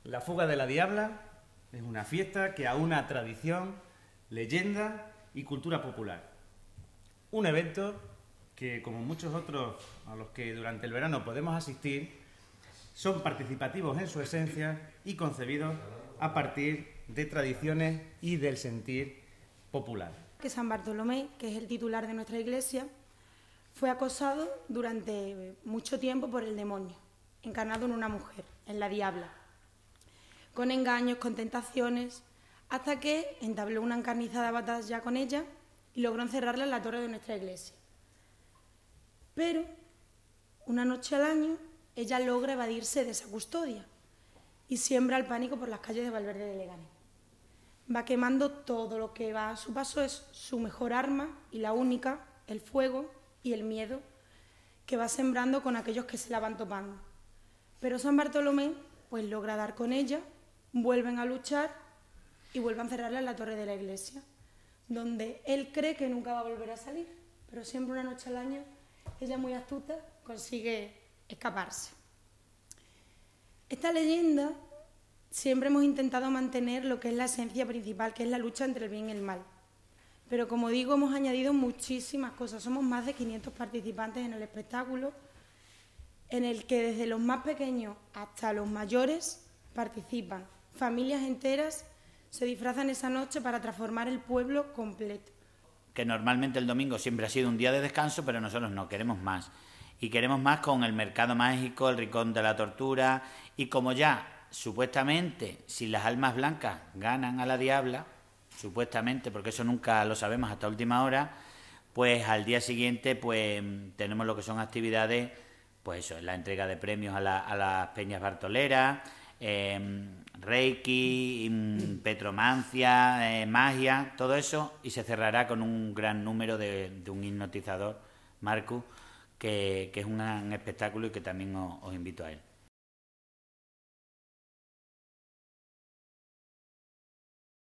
La Fuga de la Diabla es una fiesta que aúna tradición, leyenda y cultura popular. Un evento que, como muchos otros a los que durante el verano podemos asistir, son participativos en su esencia y concebidos a partir de tradiciones y del sentir popular. Que San Bartolomé, que es el titular de nuestra iglesia, fue acosado durante mucho tiempo por el demonio, encarnado en una mujer, en la Diabla, con engaños, con tentaciones, hasta que entabló una encarnizada batalla con ella y logró encerrarla en la torre de nuestra iglesia. Pero, una noche al año, ella logra evadirse de esa custodia y siembra el pánico por las calles de Valverde de Leganés. Va quemando todo lo que va a su paso, es su mejor arma y la única, el fuego y el miedo que va sembrando con aquellos que se la van topando. Pero San Bartolomé pues logra dar con ella, vuelven a luchar y vuelven a encerrarla en la torre de la iglesia, donde él cree que nunca va a volver a salir, pero siempre una noche al año ella, muy astuta, consigue escaparse. Esta leyenda siempre hemos intentado mantener lo que es la esencia principal, que es la lucha entre el bien y el mal. Pero como digo, hemos añadido muchísimas cosas. Somos más de 500 participantes en el espectáculo, en el que desde los más pequeños hasta los mayores participan. Familias enteras se disfrazan esa noche para transformar el pueblo completo. Que normalmente el domingo siempre ha sido un día de descanso, pero nosotros no, queremos más. Y queremos más con el mercado mágico, el rincón de la tortura, y como ya, supuestamente, si las almas blancas ganan a la Diabla, supuestamente, porque eso nunca lo sabemos hasta última hora, pues al día siguiente pues tenemos lo que son actividades, pues eso, la entrega de premios a las peñas bartoleras, reiki, petromancia, magia, todo eso, y se cerrará con un gran número de un hipnotizador, Marcus, que es un espectáculo y que también os invito a él.